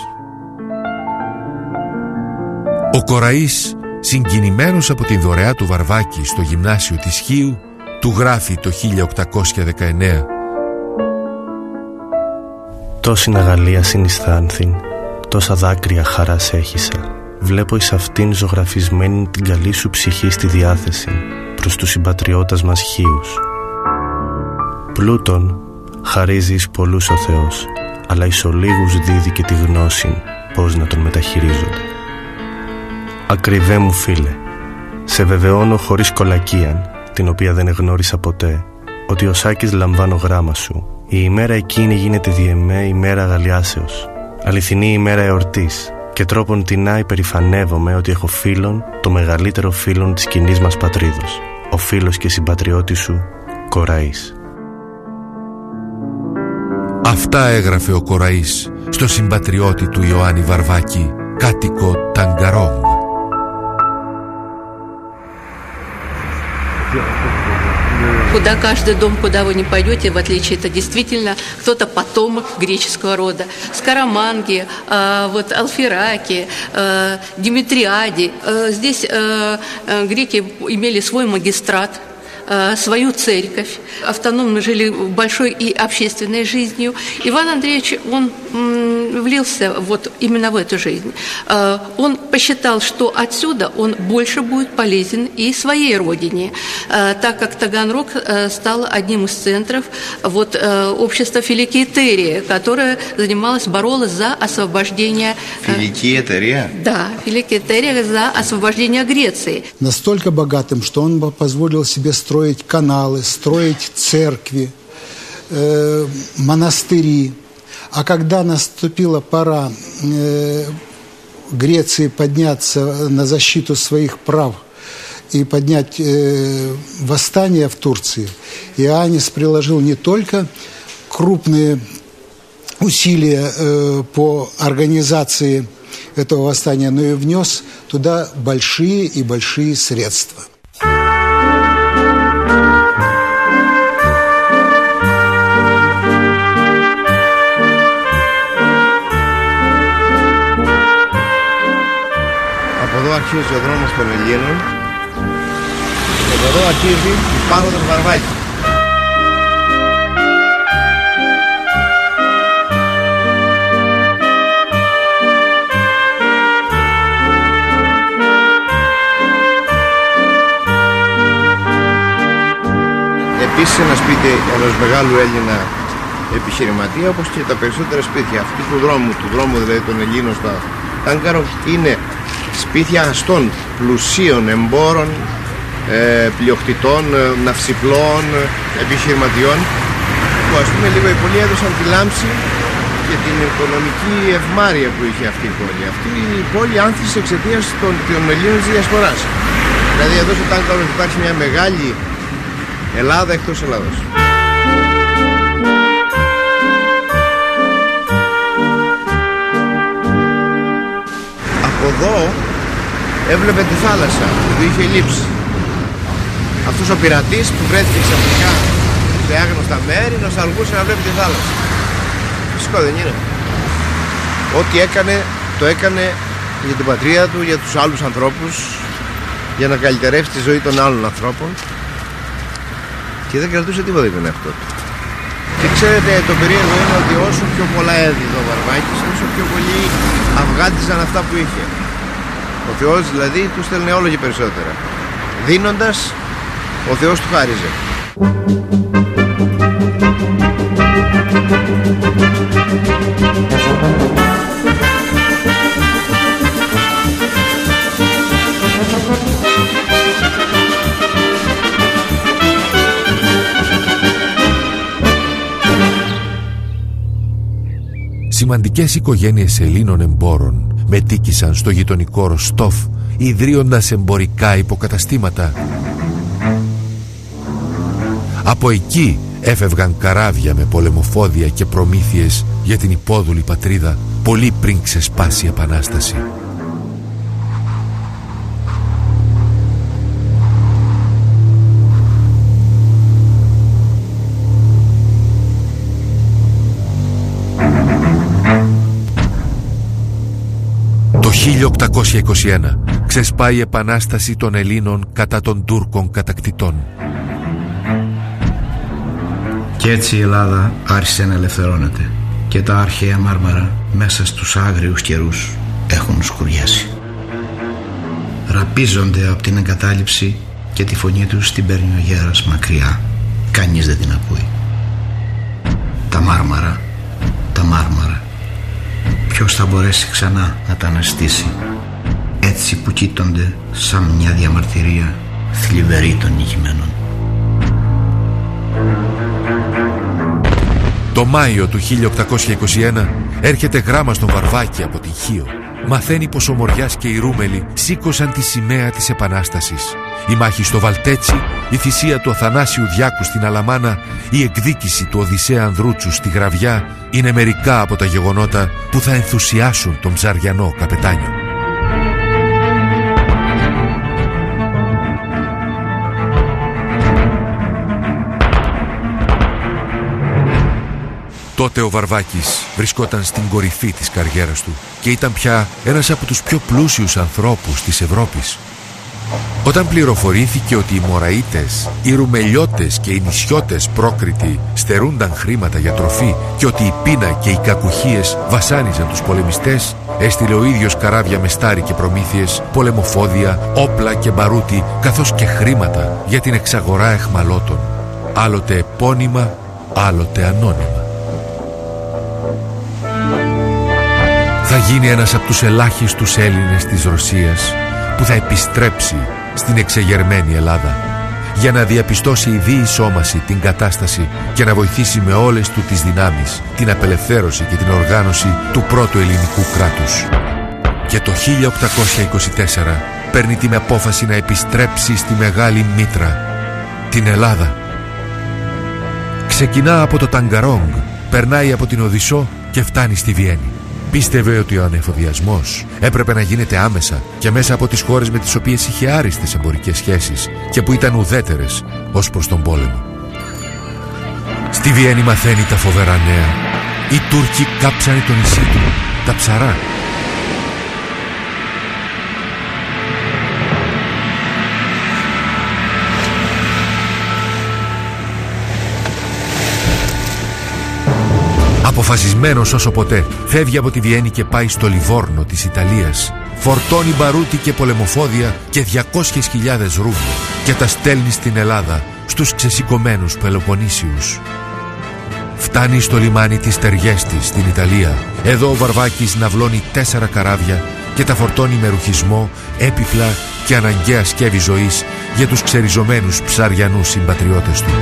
Speaker 1: Ο Κοραής, συγκινημένος από την δωρεά του Βαρβάκη στο γυμνάσιο της Χίου, του γράφει το χίλια οκτακόσια δεκαεννέα:
Speaker 12: «Τόσην αγαλία συνισθάνθην, τόσα δάκρυα χαράς έχισα. Βλέπω εις αυτήν ζωγραφισμένη την καλή σου ψυχή στη διάθεση προς τους συμπατριώτας μας Χίους. Πλούτον χαρίζει εις πολλούς ο Θεός, αλλά εις ολίγους δίδει και τη γνώση πώς να τον μεταχειρίζονται. Ακριβέ μου φίλε, σε βεβαιώνω χωρίς κολακίαν, την οποία δεν εγνώρισα ποτέ, ότι ο Σάκης λαμβάνω γράμμα σου. Η ημέρα εκείνη γίνεται διεμέ ημέρα αγαλιάσεως. Αληθινή ημέρα εορτής, και τρόπον τεινά υπερηφανεύομαι ότι έχω φίλον, το μεγαλύτερο φίλον της κοινής μας πατρίδος, ο φίλος και συμπατριώτης σου Κοραής.
Speaker 1: Αυτά έγραφε ο Κοραής στο συμπατριώτη του Ιωάννη Βαρβάκη, κάτοικο Ταγκαρόγκ.
Speaker 5: Куда каждый дом, куда вы не пойдете, в отличие, это действительно кто-то потомок греческого рода. Скараманги, вот Алфераки, Димитриади. Здесь греки имели свой магистрат, свою церковь, автономно жили большой и общественной жизнью. Иван Андреевич, он влился вот именно в эту жизнь. Он посчитал, что отсюда он больше будет полезен и своей родине, так как Таганрог стал одним из центров вот, общества Филикиетерия, которое занималось, боролось за освобождение...
Speaker 8: Филикиетерия?
Speaker 5: Да, Филикиетерия за освобождение Греции.
Speaker 10: Настолько богатым, что он позволил себе строить строить каналы, строить церкви, э, монастыри. А когда наступила пора э, Греции подняться на защиту своих прав и поднять э, восстание в Турции, Иоаннис приложил не только крупные усилия э, по организации этого восстания, но и внес туда большие и большие средства.
Speaker 8: Εδώ αρχίζει ο δρόμος των Ελλήνων και από εδώ αρχίζει η πάροδος Βαρβάκη. Επίσης ένα σπίτι ενός μεγάλου Έλληνα επιχειρηματία, όπως και τα περισσότερα σπίτια αυτού του δρόμου, του δρόμου δηλαδή των Ελλήνων στα Τάγκαρο, είναι σπίτια αστών, πλουσίων, εμπόρων, ε, πλειοκτητών, ε, ναυσιπλών, ε, επιχειρηματιών, που ας πούμε λίγο οι πολλοί έδωσαν τη λάμψη και την οικονομική ευμάρεια που είχε αυτή η πόλη. Αυτή η πόλη άνθησε εξαιτίας των, των Ελλήνων της διασποράς. Δηλαδή εδώ στο Τάγκαρο υπάρχει μια μεγάλη Ελλάδα εκτός Ελλάδος. Από εδώ έβλεπε τη θάλασσα που είχε λείψει. Αυτός ο πειρατής που βρέθηκε ξαφνικά σε άγνωστα μέρη νοσταλγούσε να βλέπει τη θάλασσα. Φυσικό δεν είναι? Ό,τι έκανε το έκανε για την πατρίδα του, για τους άλλους ανθρώπους, για να καλυτερεύσει τη ζωή των άλλων ανθρώπων και δεν κρατούσε τίποτα για τον εαυτό του. Και ξέρετε, το περίεργο είναι ότι όσο πιο πολλά έδινε ο Βαρβάκης, όσο πιο πολύ αυγάτιζαν αυτά που είχε. Ο Θεός δηλαδή του στέλνε όλο και περισσότερα. Δίνοντας, ο Θεός του χάριζε.
Speaker 1: Σημαντικές οικογένειες Ελλήνων εμπόρων μετήκησαν στο γειτονικό Ροστόφ, ιδρύοντας εμπορικά υποκαταστήματα. Από εκεί έφευγαν καράβια με πολεμοφόδια και προμήθειες για την υπόδουλη πατρίδα, πολύ πριν ξεσπάσει η Επανάσταση. Το χίλια οκτακόσια είκοσι ένα ξεσπάει η Επανάσταση των Ελλήνων κατά των Τούρκων κατακτητών.
Speaker 6: Και έτσι η Ελλάδα άρχισε να ελευθερώνεται και τα αρχαία Μάρμαρα μέσα στους άγριους καιρούς έχουν σκουριάσει. Ραπίζονται από την εγκατάλειψη και τη φωνή τους την παίρνει ο γέρας μακριά. Κανείς δεν την ακούει. Τα Μάρμαρα, τα Μάρμαρα. Ποιος θα μπορέσει ξανά να τα αναστήσει, έτσι που κοίτονται σαν μια διαμαρτυρία θλιβερή των νικημένων.
Speaker 1: Το Μάιο του χίλια οκτακόσια είκοσι ένα Έρχεται γράμμα στον Βαρβάκη από την Χίο. Μαθαίνει πως ο Μοριάς και οι Ρούμελοι σήκωσαν τη σημαία της Επανάστασης. Η μάχη στο Βαλτέτσι, η θυσία του Αθανάσιου Διάκου στην Αλαμάνα, η εκδίκηση του Οδυσσέα Ανδρούτσου στη Γραβιά είναι μερικά από τα γεγονότα που θα ενθουσιάσουν τον ψαριανό καπετάνιο. Τότε ο Βαρβάκης βρισκόταν στην κορυφή της καριέρας του και ήταν πια ένας από τους πιο πλούσιους ανθρώπους της Ευρώπης. Όταν πληροφορήθηκε ότι οι Μωραΐτες, οι Ρουμελιώτες και οι νησιώτες πρόκριτοι στερούνταν χρήματα για τροφή και ότι η πείνα και οι κακουχίες βασάνιζαν τους πολεμιστές, έστειλε ο ίδιος καράβια με στάρι και προμήθειες, πολεμοφόδια, όπλα και μπαρούτι, καθώς και χρήματα για την εξαγορά αιχμαλώτων, άλλοτε επώνυμα, άλλοτε ανώνυμα. Θα γίνει ένας από τους ελάχιστους Έλληνες της Ρωσίας που θα επιστρέψει στην εξεγερμένη Ελλάδα για να διαπιστώσει η διεισόμαση την κατάσταση και να βοηθήσει με όλες του τις δυνάμεις την απελευθέρωση και την οργάνωση του πρώτου ελληνικού κράτους. Και το χίλια οκτακόσια είκοσι τέσσερα παίρνει την απόφαση να επιστρέψει στη Μεγάλη Μήτρα, την Ελλάδα. Ξεκινά από το Ταγκαρόγκ, περνάει από την Οδυσσό και φτάνει στη Βιέννη. Πίστευε ότι ο ανεφοδιασμός έπρεπε να γίνεται άμεσα και μέσα από τις χώρες με τις οποίες είχε άριστες εμπορικές σχέσεις και που ήταν ουδέτερες ως προς τον πόλεμο. Στη Βιέννη μαθαίνει τα φοβερά νέα. Οι Τούρκοι κάψανε το νησί του, τα Ψαρά. Αποφασισμένος όσο ποτέ, φεύγει από τη Βιέννη και πάει στο Λιβόρνο της Ιταλίας. Φορτώνει μπαρούτι και πολεμοφόδια και διακόσιες χιλιάδες ρούβλια και τα στέλνει στην Ελλάδα, στους ξεσηκωμένους Πελοποννήσιους. Φτάνει στο λιμάνι της Τεριέστης στην Ιταλία. Εδώ ο Βαρβάκης ναυλώνει τέσσερα καράβια και τα φορτώνει με ρουχισμό, έπιπλα και αναγκαία σκεύη ζωής για τους ξεριζωμένους ψαριανούς συμπατριώτες του.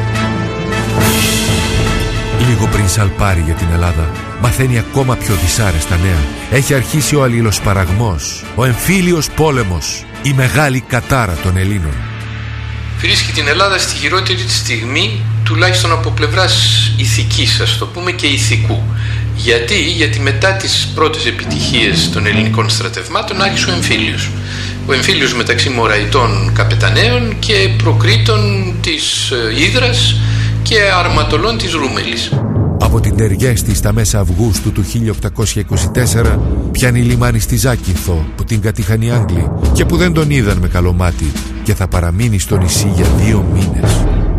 Speaker 1: Λίγο πριν σαλπάρει για την Ελλάδα, μαθαίνει ακόμα πιο δυσάρεστα νέα. Έχει αρχίσει ο αλληλοσπαραγμός, ο εμφύλιος πόλεμος, η μεγάλη κατάρα των Ελλήνων.
Speaker 2: Βρίσκει την Ελλάδα στη χειρότερη της στιγμή, τουλάχιστον από πλευράς ηθικής, ας το πούμε, και ηθικού. Γιατί, γιατί μετά τις πρώτες επιτυχίες των ελληνικών στρατευμάτων άρχισε ο εμφύλιος. Ο εμφύλιος μεταξύ Μωραητών καπεταναίων και προκρίτων της Ύδρας και αρματολών της Ρούμελης.
Speaker 1: Από την Τεριέστη στα μέσα Αυγούστου του χίλια οκτακόσια είκοσι τέσσερα πιάνει λιμάνι στη Ζάκυνθο που την κατήχαν οι Άγγλοι και που δεν τον είδαν με καλό μάτι και θα παραμείνει στο νησί για δύο μήνες.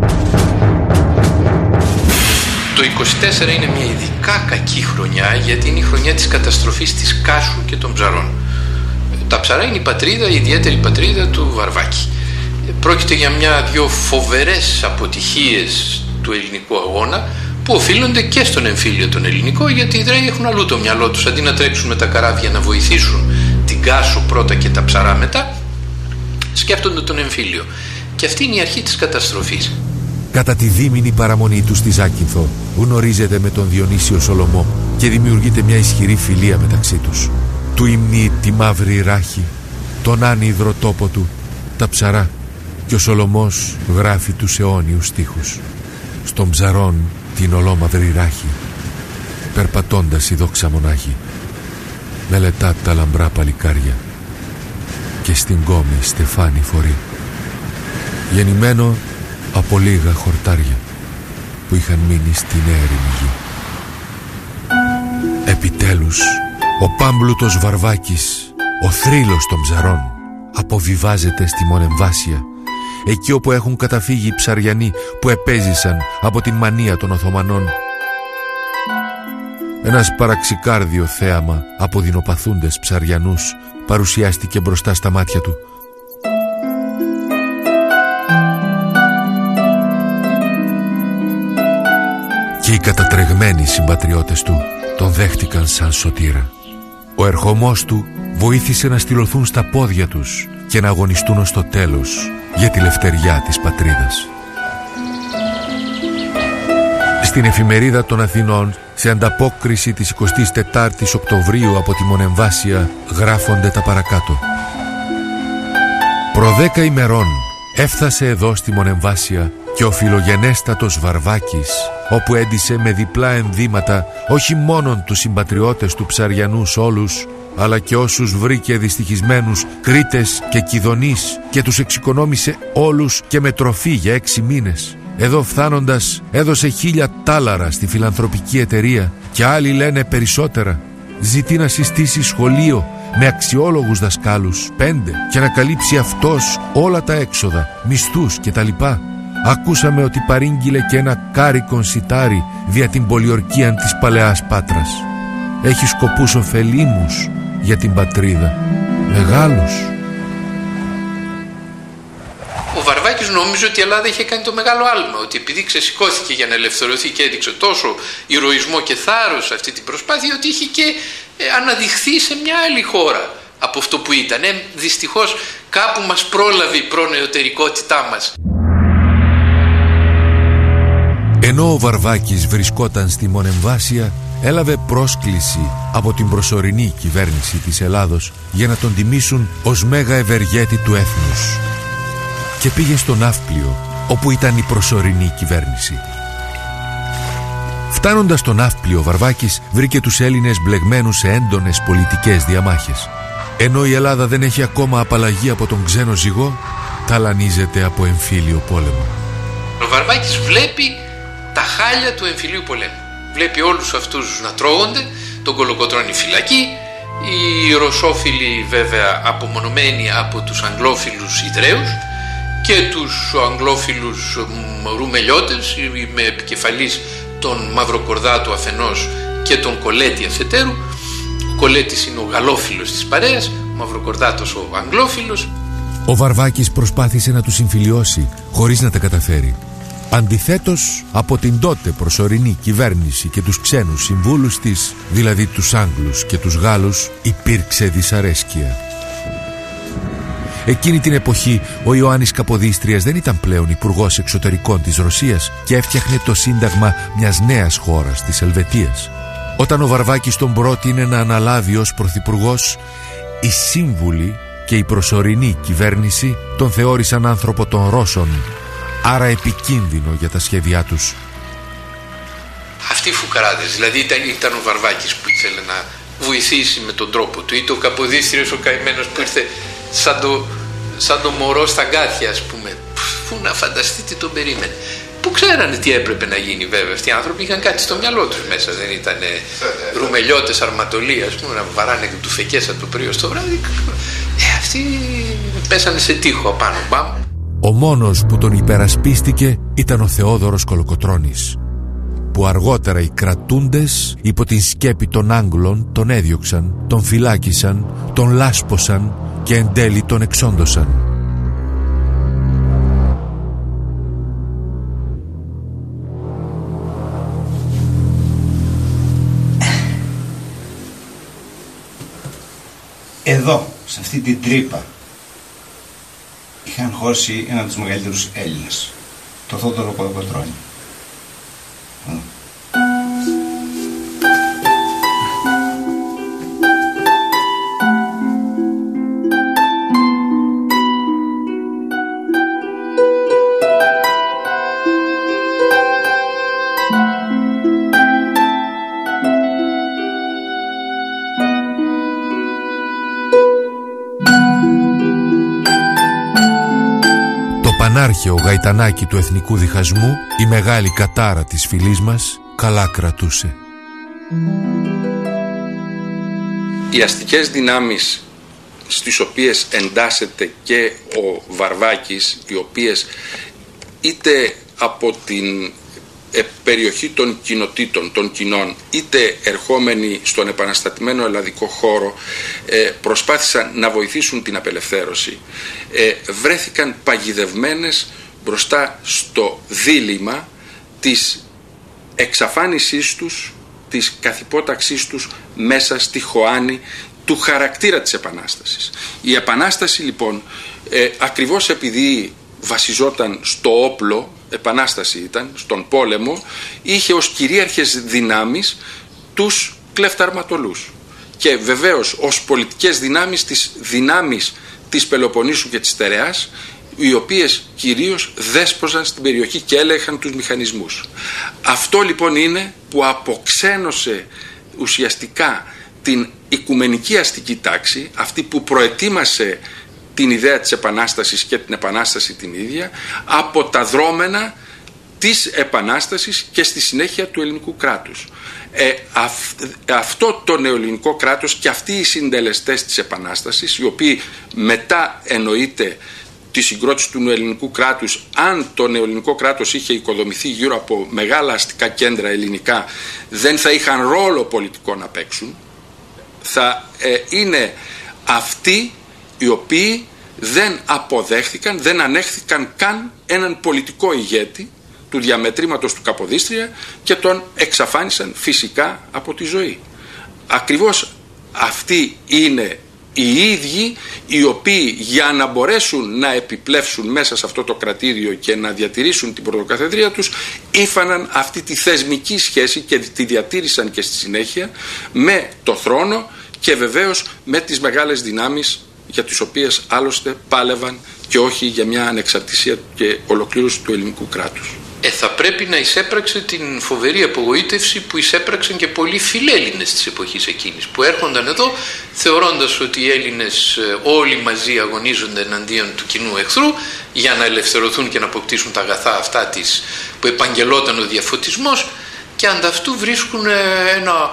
Speaker 2: Το είκοσι τέσσερα είναι μια ειδικά κακή χρονιά γιατί είναι η χρονιά της καταστροφής της Κάσου και των Ψαρών. Τα Ψαρά είναι η πατρίδα, η ιδιαίτερη πατρίδα του Βαρβάκη. Πρόκειται για μια-δυο φοβερές αποτυχίες του ελληνικού αγώνα που οφείλονται και στον εμφύλιο τον ελληνικό, γιατί οι Ιδραίοι έχουν αλλού το μυαλό τους. Αντί να τρέξουν με τα καράβια να βοηθήσουν την Κάσου πρώτα και τα Ψαρά μετά, σκέφτονται τον εμφύλιο. Και αυτή είναι η αρχή της καταστροφής.
Speaker 1: Κατά τη δίμηνη παραμονή του στη Ζάκυνθο γνωρίζεται με τον Διονύσιο Σολομό και δημιουργείται μια ισχυρή φιλία μεταξύ τους. Του υμνεί τη μαύρη ράχη, τον άνυδρο τόπο του, τα Ψαρά, και ο Σολομός γράφει τους αιώνιους στίχους. Στον Ψαρών την ολόμαυρη ράχη, περπατώντας η δόξα μονάχη, μελετά τα λαμπρά παλικάρια και στην κόμη στεφάνι φορεί, γεννημένο από λίγα χορτάρια που είχαν μείνει στην έρημη γη. Επιτέλους ο πάμπλουτος Βαρβάκης, ο θρύλος των Ψαρών, αποβιβάζεται στη Μονεμβάσια, εκεί όπου έχουν καταφύγει οι ψαριανοί που επέζησαν από την μανία των Οθωμανών. Ένας παραξικάρδιο θέαμα από δεινοπαθούντες ψαριανούς παρουσιάστηκε μπροστά στα μάτια του. Και οι κατατρεγμένοι συμπατριώτες του τον δέχτηκαν σαν σωτήρα. Ο ερχομός του βοήθησε να στυλωθούν στα πόδια τους και να αγωνιστούν ως το τέλος για τη λευτεριά της πατρίδας. Στην Εφημερίδα των Αθηνών, σε ανταπόκριση της εικοστής τετάρτης Οκτωβρίου από τη Μονεμβάσια, γράφονται τα παρακάτω. Προ δέκα ημερών έφτασε εδώ στη Μονεμβάσια και ο φιλογενέστατος Βαρβάκης, όπου έντυσε με διπλά ενδύματα όχι μόνον τους συμπατριώτες του Ψαριανούς όλους, αλλά και όσους βρήκε δυστυχισμένους Κρήτες και Κιδωνείς, και τους εξοικονόμησε όλους και με τροφή για έξι μήνες. Εδώ φθάνοντας έδωσε χίλια τάλαρα στη φιλανθρωπική εταιρεία και άλλοι λένε περισσότερα. Ζητεί να συστήσει σχολείο με αξιόλογους δασκάλους, πέντε, και να καλύψει αυτός όλα τα έξοδα, μισθούς κτλ. Ακούσαμε ότι παρήγγειλε και ένα κάρικον σιτάρι δια την πολιορκία της παλαιάς Πάτρας. Έχει σκοπούς ωφελήμους για την πατρίδα, μεγάλους.
Speaker 2: Ο Βαρβάκης νόμιζε ότι η Ελλάδα είχε κάνει το μεγάλο άλμα, ότι επειδή ξεσηκώθηκε για να ελευθερωθεί και έδειξε τόσο ηρωισμό και θάρρος αυτή την προσπάθεια, ότι είχε και ε, αναδειχθεί σε μια άλλη χώρα από αυτό που ήταν. Ε, δυστυχώς κάπου μας πρόλαβε η προνεωτερικότητά μας.
Speaker 1: Ενώ ο Βαρβάκης βρισκόταν στη Μονεμβάσια, έλαβε πρόσκληση από την προσωρινή κυβέρνηση της Ελλάδος για να τον τιμήσουν ως μέγα ευεργέτη του έθνους. Και πήγε στο Ναύπλιο, όπου ήταν η προσωρινή κυβέρνηση. Φτάνοντας στο Ναύπλιο, ο Βαρβάκης βρήκε τους Έλληνες μπλεγμένους σε έντονες πολιτικές διαμάχες. Ενώ η Ελλάδα δεν έχει ακόμα απαλλαγή από τον ξένο ζυγό, ταλανίζεται από εμφύλιο πόλεμο.
Speaker 2: Ο Βαρβάκης βλέπει τα χάλια του εμφυλίου πολέμου. Βλέπει όλους αυτούς να τρώγονται, τον Κολοκοτρώνη φυλακή, οι ρωσόφιλοι βέβαια απομονωμένοι από τους αγγλόφιλους Ιδραίους και τους αγγλόφιλους Ρουμελιώτες με επικεφαλής τον Μαυροκορδάτο αφενός και τον Κολέτη αφετέρου. Ο Κολέτης είναι ο γαλλόφιλος της παρέας, ο Μαυροκορδάτος ο αγγλόφιλος.
Speaker 1: Ο Βαρβάκης προσπάθησε να τους συμφιλιώσει χωρίς να τα καταφέρει. Αντιθέτως, από την τότε προσωρινή κυβέρνηση και τους ξένους συμβούλους της, δηλαδή τους Άγγλους και τους Γάλλους, υπήρξε δυσαρέσκεια. Εκείνη την εποχή ο Ιωάννης Καποδίστριας δεν ήταν πλέον υπουργός εξωτερικών της Ρωσίας και έφτιαχνε το σύνταγμα μιας νέας χώρας, της Ελβετίας. Όταν ο Βαρβάκης τον πρότεινε να αναλάβει ως πρωθυπουργός, οι σύμβουλοι και η προσωρινή κυβέρνηση τον θεώρησαν άνθρωπο των Ρώσων, άρα επικίνδυνο για τα σχέδιά τους.
Speaker 2: Αυτοί οι φουκαράδες, δηλαδή ήταν, ήταν ο Βαρβάκης που ήθελε να βοηθήσει με τον τρόπο του, είτε ο Καποδίστριος ο καημένος που ήρθε σαν το, σαν το μωρό στα γκάθια, ας πούμε. Πού να φανταστεί τι τον περίμενε. Που ξέρανε τι έπρεπε να γίνει βέβαια. Αυτοί οι άνθρωποι είχαν κάτι στο μυαλό τους μέσα. Δεν ήταν ρουμελιώτες αρματολοί, ας πούμε, να βαράνε και του φεκές από το πρωί στο βράδυ. Ε, αυτοί πέσανε σε τείχο απάνω. Μπαμ.
Speaker 1: Ο μόνος που τον υπερασπίστηκε ήταν ο Θεόδωρος Κολοκοτρώνης, που αργότερα οι κρατούντες υπό την σκέπη των Άγγλων τον έδιωξαν, τον φυλάκισαν, τον λάσπωσαν και εν τέλει τον εξόντωσαν.
Speaker 6: Εδώ, σε αυτή την τρύπα, είχαν χώσει έναν από τους μεγαλύτερους Έλληνες, το Θόδωρο Κολοκοτρώνη.
Speaker 1: Πανάρχαιο γαϊτανάκι του εθνικού διχασμού, η μεγάλη κατάρα της φυλής μας, καλά κρατούσε.
Speaker 7: Οι αστικές δυνάμεις στις οποίες εντάσσεται και ο Βαρβάκης, οι οποίες είτε από την περιοχή των κοινοτήτων, των κοινών, είτε ερχόμενοι στον επαναστατημένο ελλαδικό χώρο, προσπάθησαν να βοηθήσουν την απελευθέρωση, βρέθηκαν παγιδευμένες μπροστά στο δίλημμα της εξαφάνισής τους, της καθυπόταξής τους μέσα στη χωάνη του χαρακτήρα της Επανάστασης. Η Επανάσταση λοιπόν, ακριβώς επειδή βασιζόταν στο όπλο επανάσταση ήταν, στον πόλεμο, είχε ως κυρίαρχες δυνάμεις τους κλεφταρματολούς. Και βεβαίως ως πολιτικές δυνάμεις τις δυνάμεις της Πελοποννήσου και της Στερεάς, οι οποίες κυρίως δέσποζαν στην περιοχή και έλεγχαν τους μηχανισμούς. Αυτό λοιπόν είναι που αποξένωσε ουσιαστικά την οικουμενική αστική τάξη, αυτή που προετοίμασε την ιδέα της Επανάστασης και την Επανάσταση την ίδια, από τα δρόμενα της Επανάστασης και στη συνέχεια του ελληνικού κράτους. Ε, αυ, αυτό το νεοελληνικό κράτος και αυτοί οι συντελεστές της Επανάστασης, οι οποίοι μετά εννοείται τη συγκρότηση του νεοελληνικού κράτους, αν το νεοελληνικό κράτος είχε οικοδομηθεί γύρω από μεγάλα αστικά κέντρα ελληνικά, δεν θα είχαν ρόλο πολιτικό να παίξουν. Θα ε, είναι αυτοί οι οποίοι δεν αποδέχθηκαν, δεν ανέχθηκαν καν έναν πολιτικό ηγέτη του διαμετρήματος του Καποδίστρια και τον εξαφάνισαν φυσικά από τη ζωή. Ακριβώς αυτοί είναι οι ίδιοι οι οποίοι, για να μπορέσουν να επιπλεύσουν μέσα σε αυτό το κρατήριο και να διατηρήσουν την πρωτοκαθεδρία τους, ήφαναν αυτή τη θεσμική σχέση και τη διατήρησαν και στη συνέχεια με το θρόνο και βεβαίως με τις μεγάλες δυνάμεις για τις οποίες άλλωστε πάλευαν και όχι για μια ανεξαρτησία και ολοκλήρωση του ελληνικού κράτους.
Speaker 2: Ε, θα πρέπει να εισέπραξε την φοβερή απογοήτευση που εισέπραξαν και πολλοί φιλέλληνες της εποχής εκείνης, που έρχονταν εδώ θεωρώντας ότι οι Έλληνες όλοι μαζί αγωνίζονται εναντίον του κοινού εχθρού για να ελευθερωθούν και να αποκτήσουν τα αγαθά αυτά της που επαγγελόταν ο διαφωτισμός, και ανταυτού βρίσκουν ένα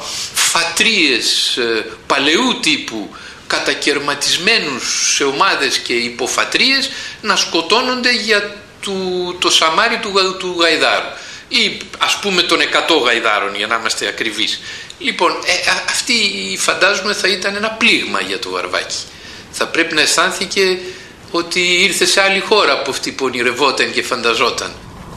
Speaker 2: φατρίες παλαιού τύπου κατακερματισμένους σε ομάδες και υποφατρίες να σκοτώνονται για του, το σαμάρι του, του γαϊδάρου ή ας πούμε των εκατό γαϊδάρων, για να είμαστε ακριβείς. Λοιπόν, ε, α, αυτή φαντάζομαι θα ήταν ένα πλήγμα για το Βαρβάκη. Θα πρέπει να αισθάνθηκε ότι ήρθε σε άλλη χώρα από αυτή που ονειρευόταν και φανταζόταν.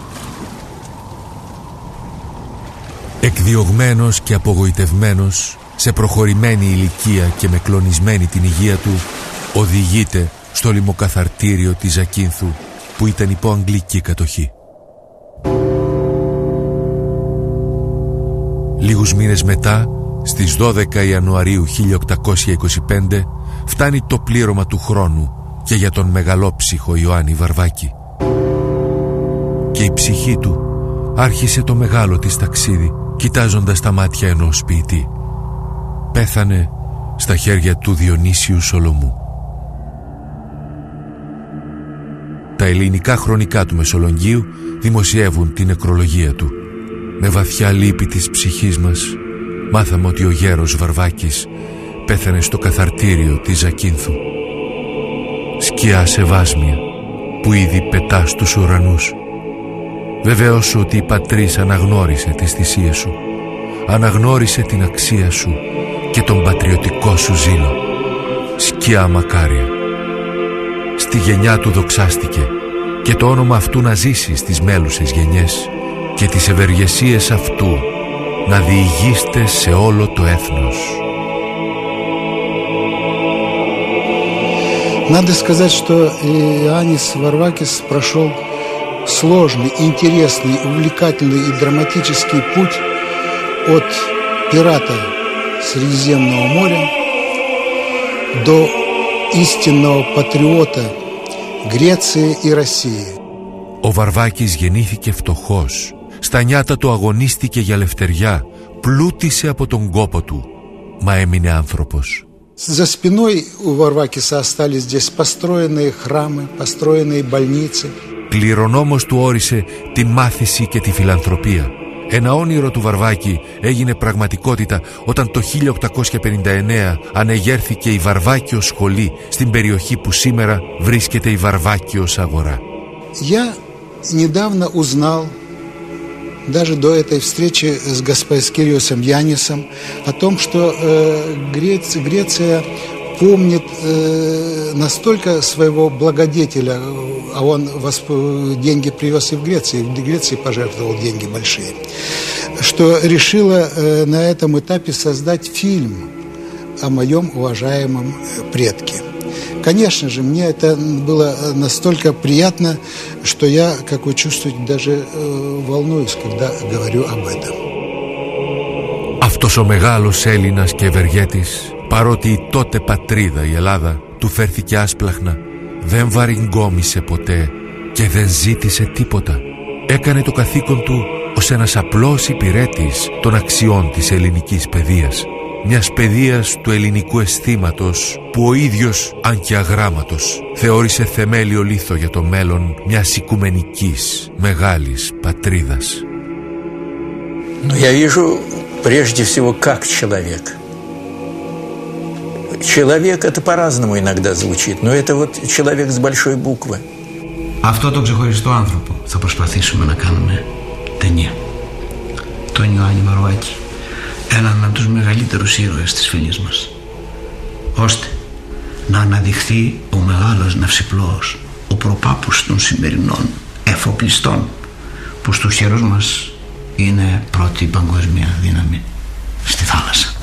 Speaker 1: Εκδιωγμένος και απογοητευμένος, σε προχωρημένη ηλικία και με κλονισμένη την υγεία του, οδηγείται στο λιμοκαθαρτήριο της Ζακίνθου, που ήταν υπό αγγλική κατοχή. Λίγους μήνες μετά, στις δώδεκα Ιανουαρίου χίλια οκτακόσια είκοσι πέντε, φτάνει το πλήρωμα του χρόνου και για τον μεγαλόψυχο Ιωάννη Βαρβάκη. Και η ψυχή του άρχισε το μεγάλο της ταξίδι, κοιτάζοντας τα μάτια ενός ποιητή. Πέθανε στα χέρια του Διονύσιου Σολομού. Τα ελληνικά χρονικά του Μεσολογγίου δημοσιεύουν την νεκρολογία του. Με βαθιά λύπη της ψυχής μας μάθαμε ότι ο γέρος Βαρβάκης πέθανε στο καθαρτήριο της Ζακίνθου. Σκιά σε βάσμια που ήδη πετά στους ουρανούς. Βεβαίως ότι η πατρίς αναγνώρισε τις θυσίες σου, αναγνώρισε την αξία σου και τον πατριωτικό σου ζήλο. Σκιά μακάρια. Στη γενιά του δοξάστηκε και το όνομα αυτού να ζήσει στις μέλουσες γενιές και τις ευεργεσίες αυτού να διηγείστε σε όλο το έθνος.
Speaker 10: Надо сказать, что Иоаннис Варвакис прошел сложный, интересный, увлекательный и драматический путь от пирата Средиземного моря до истинного патриота Греции и России.
Speaker 1: Ο Βαρβάκης γεννήθηκε φτωχός. Στα νιάτα του αγωνίστηκε για ελευθεριά. Πλούτησε από τον κόπο του. Μα έμεινε άνθρωπος.
Speaker 10: За спиной у Варвакиса остались здесь построенные храмы, построенные больницы.
Speaker 1: Κληρονόμος του όρισε τη μάθηση και τη φιλανθρωπία. Ένα όνειρο του Βαρβάκη έγινε πραγματικότητα όταν το χίλια οκτακόσια πενήντα εννέα ανεγέρθηκε η Βαρβάκιος Σχολή στην περιοχή που σήμερα βρίσκεται η Βαρβάκιος Αγορά.
Speaker 10: Я недавно узнал, даже до этой встречи с господином Кириосом Янисом, о том, что э, Греция, Греция помнит э, настолько своего благодетеля, а он восп... деньги привез и в Грецию, и в Греции пожертвовал деньги большие, что решила э, на этом этапе создать фильм о моем уважаемом предке. Конечно же, мне это было настолько приятно, что я, как вы чувствуете, даже э, волнуюсь, когда говорю об этом.
Speaker 1: Αυτός ο μεγάλος Έλληνας και ευεργέτης, παρότι η τότε πατρίδα η Ελλάδα του φέρθηκε άσπλαχνα, δεν βαριγκόμισε ποτέ και δεν ζήτησε τίποτα. Έκανε το καθήκον του ως ένας απλός υπηρέτης των αξιών της ελληνικής παιδείας. Μιας παιδείας του ελληνικού αισθήματος που ο ίδιος, αν και αγράμματος, θεώρησε θεμέλιο λίθο για το μέλλον μιας οικουμενικής μεγάλης πατρίδας.
Speaker 4: Я вижу прежде всего как человек. Человек это по-разному иногда звучит, но это вот человек с большой буквы.
Speaker 6: Αυτό το ξεχωριστό άνθρωπο θα προσπαθήσουμε να κάνουμε ταινία. Τον Ιωάννη Βαρουάκη, έναν από τους μεγαλύτερους ήρωες της φυλής μας, ώστε να αναδειχθεί ο μεγάλος ναυσιπλώος, ο προπάπους των σημερινών εφοπλιστών, που στους χερούς μας είναι πρώτη παγκόσμια δύναμη στη θάλασσα.